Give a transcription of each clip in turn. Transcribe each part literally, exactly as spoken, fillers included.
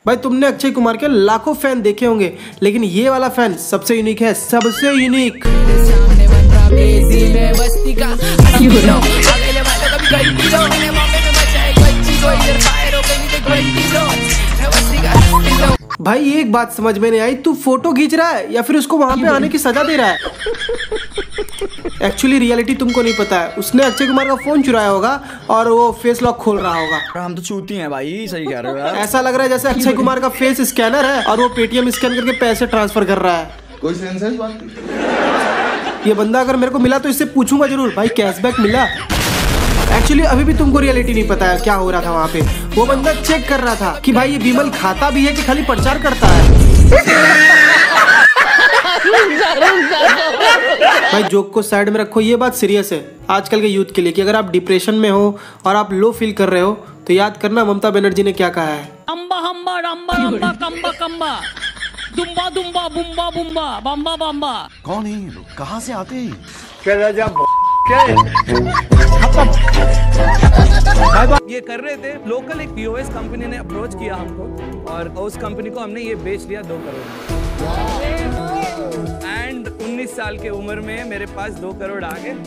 भाई तुमने अक्षय कुमार के लाखों फैन देखे होंगे, लेकिन ये वाला फैन सबसे यूनिक है, सबसे यूनिक। भाई एक बात समझ में नहीं आई, तू फोटो खींच रहा है या फिर उसको वहां पे आने की सजा दे रहा है? एक्चुअली रियलिटी तुमको नहीं पता है, उसने अक्षय कुमार का फोन चुराया होगा और वो फेस लॉक खोल रहा होगा। हम तो चूती हैं भाई, सही कह रहे हो यार। ऐसा लग रहा है जैसे अक्षय कुमार का फेस स्कैनर है और वो पेटीएम स्कैन करके पैसे ट्रांसफर कर रहा है। कोई सेंस है इस बात की? ये बंदा अगर मेरे को मिला तो इससे पूछूंगा जरूर, भाई कैशबैक मिला? एक्चुअली अभी भी तुमको रियलिटी नहीं पता है क्या हो रहा था वहाँ पे। वो बंदा चेक कर रहा था कि भाई ये विमल खाता भी है कि खाली प्रचार करता है। भाई जोक को साइड में रखो, ये बात सीरियस है आजकल के यूथ के लिए कि अगर आप डिप्रेशन में हो और आप लो फील कर रहे हो तो याद करना ममता बनर्जी ने क्या कहा है। अम्बा हम्बा रम्बा रम्बा कम्बा कम्बा दुम्बा दुम्बा बुम्बा बुम्बा बम्बा बम्बा। कौन है ये लोग, कहाँ से आते हैं? ये कर रहे थे लोकल, एक पीओएस कंपनी ने अप्रोच किया हमको और उस कंपनी को हमने ये बेच दिया दो करोड़। एंड उन्नीस साल के उम्र में मेरे पास दो करोड़ आ गए।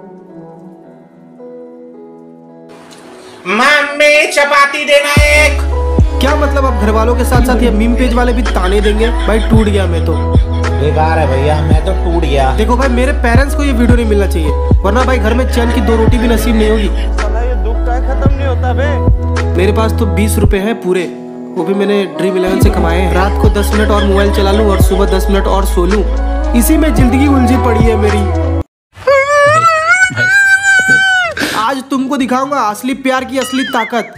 मम्मी चपाती देना एक। क्या मतलब अब घर वालों के साथ साथ ये मीम पेज वाले भी ताने देंगे? भाई टूट गया मैं तो, बेकार है भैया, मैं तो टूट गया। देखो भाई मेरे पेरेंट्स को ये वीडियो नहीं मिलना चाहिए, वरना भाई घर में चैन की दो रोटी भी नसीब नहीं होगी। ये दुख का खत्म नहीं होता बे। मेरे पास तो बीस रुपए हैं पूरे, वो भी मैंने ड्रीम इलेवन से कमाए हैं। रात को दस मिनट और मोबाइल चला लूं और सुबह दस मिनट और सो लूं, इसी में जिंदगी उलझी पड़ी है मेरी। आज तुमको दिखाऊंगा असली प्यार की असली ताकत।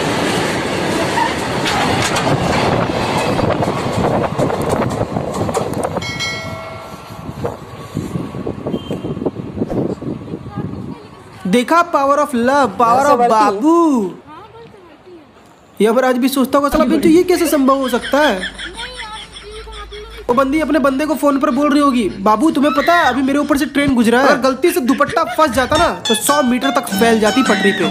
देखा power of love, power of बाबू। यमराज भी सोचता होगा, चला तो ये कैसे संभव हो सकता है? वो बंदी अपने बंदे को फोन पर बोल रही होगी, बाबू तुम्हें पता है अभी मेरे ऊपर से ट्रेन गुजरा है, अगर गलती से दुपट्टा फंस जाता ना तो सौ मीटर तक फैल जाती पटरी पे।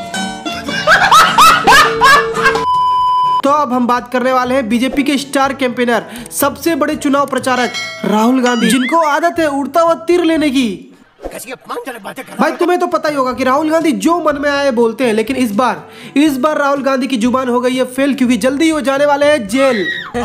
तो अब हम बात करने वाले हैं बीजेपी के स्टार कैंपेनर, सबसे बड़े चुनाव प्रचारक राहुल गांधी, जिनको आदत है उड़ता हुआ तीर लेने की। भाई तुम्हें तो पता ही होगा कि राहुल गांधी जो मन में आए बोलते हैं, लेकिन इस बार इस बार राहुल गांधी की जुबान हो गई है फेल, क्योंकि जल्दी वो जाने वाले हैं जेल।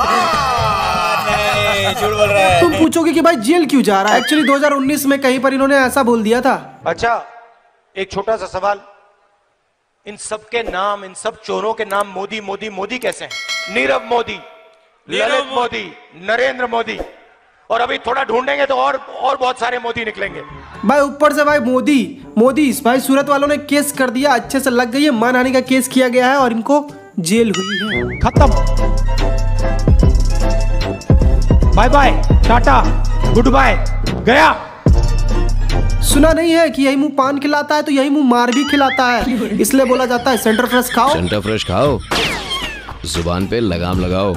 झूठ बोल रहा है। तुम पूछोगे कि भाई जेल क्यों जा रहा है? एक्चुअली दो हज़ार उन्नीस में कहीं पर इन्होंने ऐसा बोल दिया था। अच्छा एक छोटा सा सवाल, इन सब के नाम, इन सब चोरों के नाम मोदी मोदी मोदी कैसे हैं? नीरव मोदी, ललित मोदी, नरेंद्र मोदी, और अभी थोड़ा ढूंढेंगे तो और और बहुत सारे मोदी निकलेंगे। भाई ऊपर से भाई मोदी मोदी भाई सूरत वालों ने केस कर दिया, अच्छे से लग गई है, मानहानि का केस किया गया है और इनको जेल हुई है। खत्म, bye bye, tata, goodbye, गया। सुना नहीं है कि यही मुंह पान खिलाता है तो यही मुंह मार भी खिलाता है, इसलिए बोला जाता है सेंटर फ्रेश खाओ। सेंटर फ्रेश खाओ, जुबान पे लगाम लगाओ।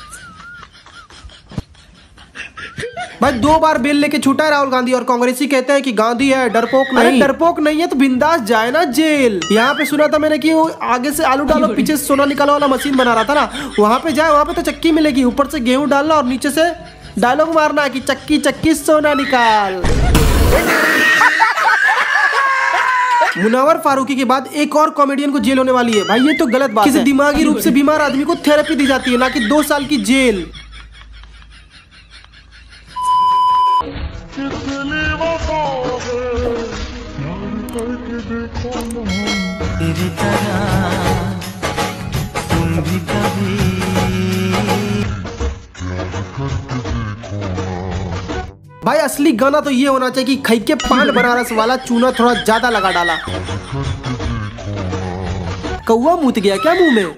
भाई दो बार बेल लेके छूटा है राहुल गांधी और कांग्रेसी कहते हैं कि गांधी है डरपोक नहीं। डरपोक नहीं है तो बिंदास जाए ना जेल। यहाँ पे सुना था मैंने कि वो आगे से आलू डालो पीछे से सोना निकालो वाला मशीन बना रहा था ना, वहां पे जाए, वहां पे तो चक्की मिलेगी, ऊपर से गेहूं डालना और नीचे से डायलॉग मारना कि चक्की चक्की सोना निकाल। मुनव्वर फारूकी के बाद एक और कॉमेडियन को जेल होने वाली है। भाई ये तो गलत बात है, किसी दिमागी रूप से बीमार आदमी को थेरेपी दी जाती है, ना कि दो साल की जेल। भाई असली गाना तो ये होना चाहिए कि खाई के पान बनारस वाला चूना थोड़ा ज्यादा लगा डाला। कौवा मूत गया क्या मुंह में?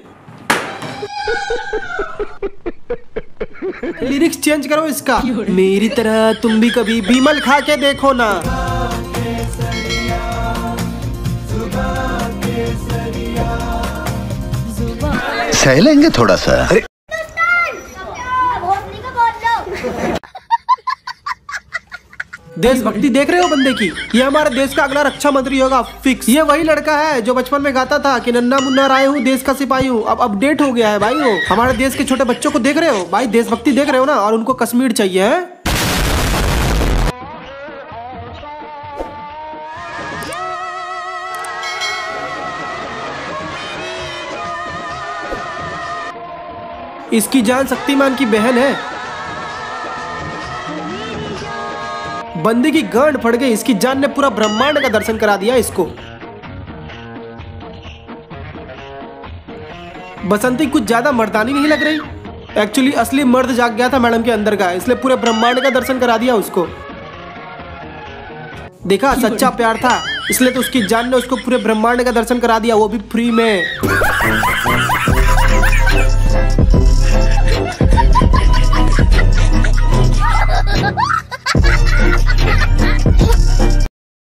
लिरिक्स चेंज करो इसका, मेरी तरह तुम भी कभी बीमल खा के देखो ना। सह लेंगे थोड़ा सा। अरे देशभक्ति देख रहे हो बंदे की, ये हमारे देश का अगला रक्षा मंत्री होगा फिक्स। ये वही लड़का है जो बचपन में गाता था कि नन्ना मुन्ना राय हूँ, देश का सिपाही हूँ। अब अपडेट हो गया है भाई वो। हमारे देश के छोटे बच्चों को देख रहे हो भाई, देशभक्ति देख रहे हो ना, और उनको कश्मीर चाहिए है। इसकी जान शक्तिमान की बहन है। बंदे की गांड फट गई, इसकी जान ने पूरा ब्रह्मांड का दर्शन करा दिया इसको। बसंती कुछ ज्यादा मर्दानी नहीं लग रही। एक्चुअली असली मर्द जाग गया था मैडम के अंदर का, इसलिए पूरे ब्रह्मांड का दर्शन करा दिया उसको। देखा, सच्चा प्यार था, इसलिए तो उसकी जान ने उसको पूरे ब्रह्मांड का दर्शन करा दिया, वो भी फ्री में।